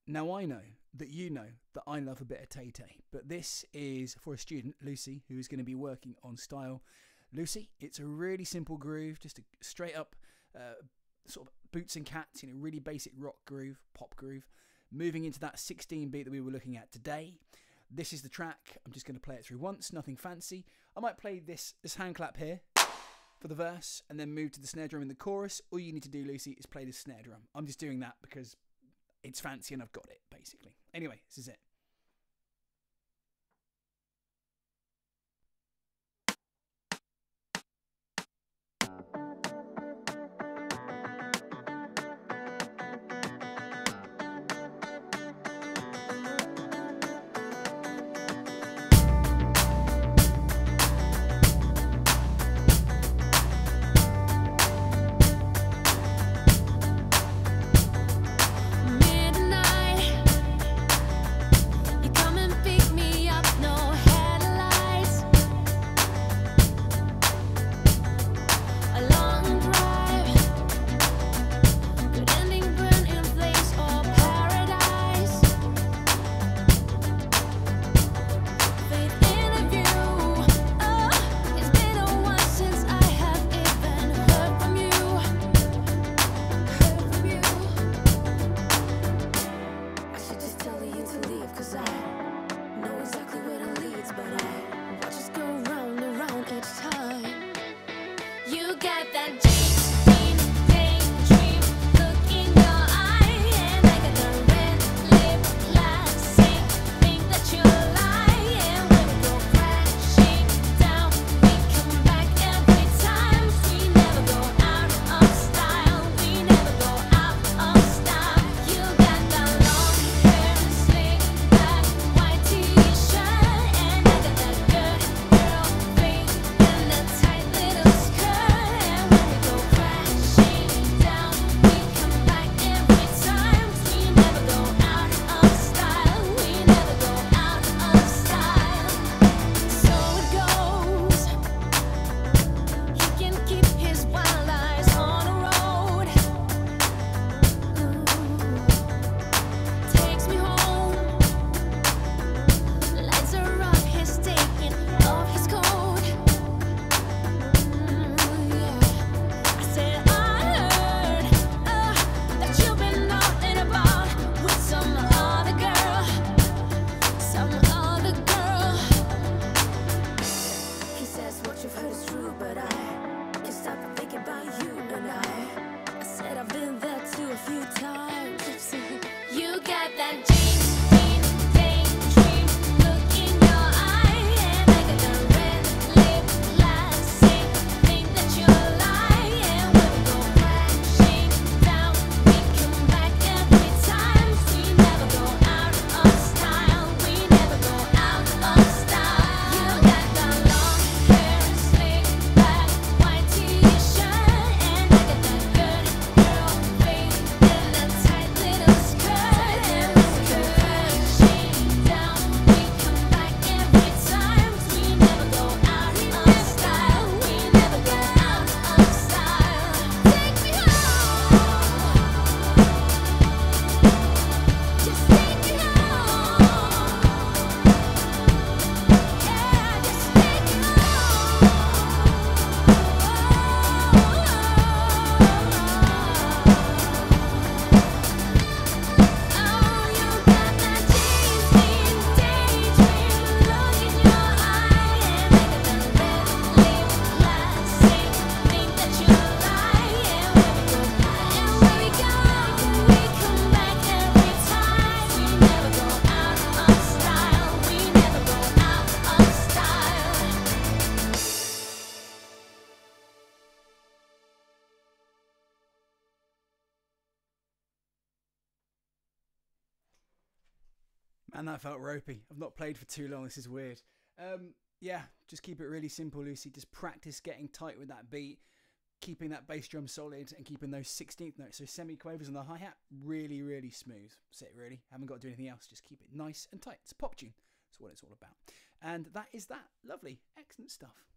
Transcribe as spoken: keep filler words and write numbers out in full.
Now I know that you know that I love a bit of tay-tay, but this is for a student, Lucy, who's going to be working on style. Lucy, it's a really simple groove, just a straight up uh, sort of boots and cats, you know, really basic rock groove, pop groove, moving into that sixteen beat that we were looking at today. This is the track. I'm just going to play it through once, nothing fancy. I might play this, this hand clap here for the verse and then move to the snare drum in the chorus. All you need to do, Lucy, is play the snare drum. I'm just doing that because it's fancy and I've got it, basically. Anyway, this is it. And that felt ropey. I've not played for too long. This is weird. Um, yeah, just keep it really simple, Lucy. Just practice getting tight with that beat, keeping that bass drum solid, and keeping those sixteenth notes, so semi-quavers on the hi-hat, really, really smooth. That's it, really. Haven't got to do anything else. Just keep it nice and tight. It's a pop tune. That's what it's all about. And that is that. Lovely. Excellent stuff.